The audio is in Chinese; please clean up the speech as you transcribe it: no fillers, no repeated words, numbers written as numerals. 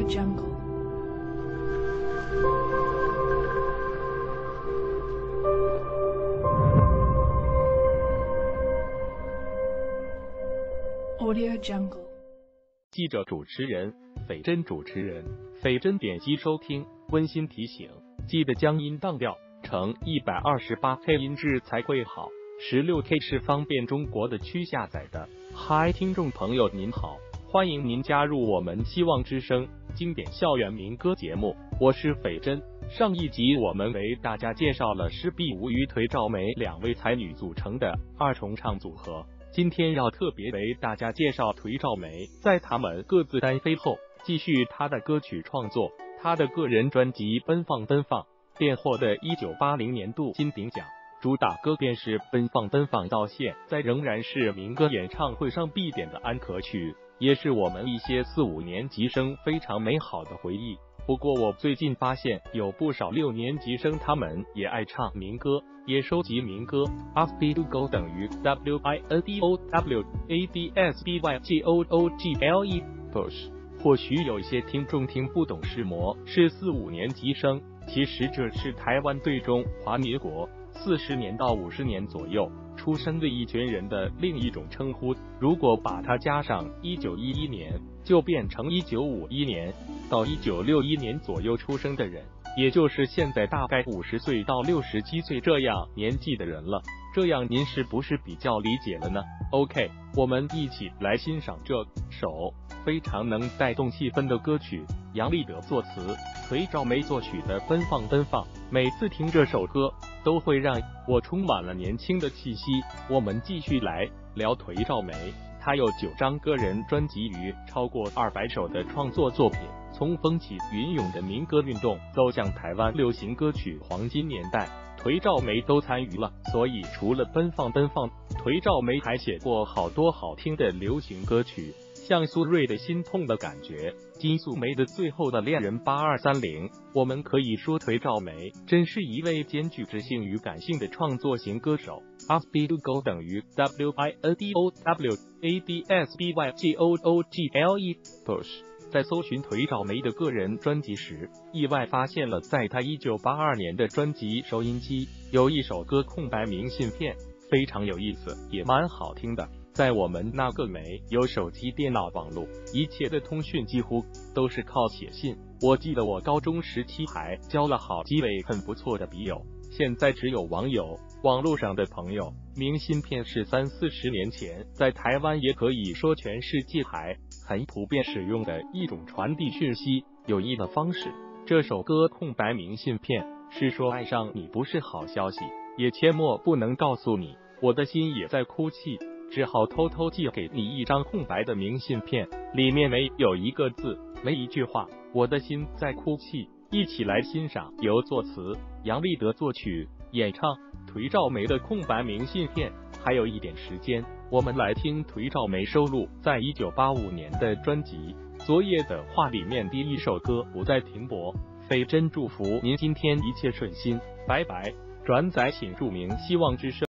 Jungle. Audio Jungle. 记者主持人，斐真主持人，斐真点击收听。温馨提醒，记得将音档调成 128K 音质才会好。16K 是方便中国的区下载的。嗨，听众朋友您好，欢迎您加入我们希望之声经典校园民歌节目，我是斐真。上一集我们为大家介绍了施碧梧与颓兆美两位才女组成的二重唱组合。今天要特别为大家介绍颓兆美，在他们各自单飞后，继续她的歌曲创作。她的个人专辑《奔放奔放》便获得1980年度金鼎奖，主打歌便是《奔放奔放》，到现在仍然是民歌演唱会上必点的安可曲，也是我们一些4、5年级生非常美好的回忆。不过我最近发现有不少6年级生他们也爱唱民歌，也收集民歌。ASBYGOOGLE 等于 WINDOWADSBYGOOGLE push。或许有些听众听不懂是模是4、5年级生，其实这是台湾对中华民国40年到50年左右出生的一群人的另一种称呼。如果把它加上1911年，就变成1951年到1961年左右出生的人，也就是现在大概50岁到67岁这样年纪的人了。这样您是不是比较理解了呢？ OK， 我们一起来欣赏这首非常能带动气氛的歌曲，杨立德作词，颓兆美作曲的《奔放奔放》。每次听这首歌都会让我充满了年轻的气息。我们继续来聊颓兆美，她有9张个人专辑与超过200首的创作作品。从风起云涌的民歌运动走向台湾流行歌曲黄金年代，颓兆美都参与了。所以除了奔放奔放，颓兆美还写过好多好听的流行歌曲，像苏芮的心痛的感觉，金素梅的最后的恋人8230。我们可以说颓兆美真是一位兼具知性与感性的创作型歌手。ASBYGOOGLE 等于 WINDOWADSBYGOOGLE push。在搜寻颓兆美的个人专辑时，意外发现了在她1982年的专辑收音机有一首歌空白明信片，非常有意思，也蛮好听的。在我们那个没有手机、电脑、网络，一切的通讯几乎都是靠写信。我记得我高中时期还交了好几位很不错的笔友，现在只有网友，网络上的朋友。明信片是30、40年前在台湾，也可以说全世界还很普遍使用的一种传递讯息有益的方式。这首歌空白明信片是说爱上你不是好消息，也切莫不能告诉你，我的心也在哭泣，只好偷偷寄给你一张空白的明信片，里面没有一个字，没一句话，我的心在哭泣。一起来欣赏由作词杨立德作曲演唱颓兆美的空白明信片。还有一点时间，我们来听颓兆美收录在1985年的专辑《昨夜的话》里面第一首歌《不再停泊》。斐真祝福您今天一切顺心，拜拜。转载请注明希望之声。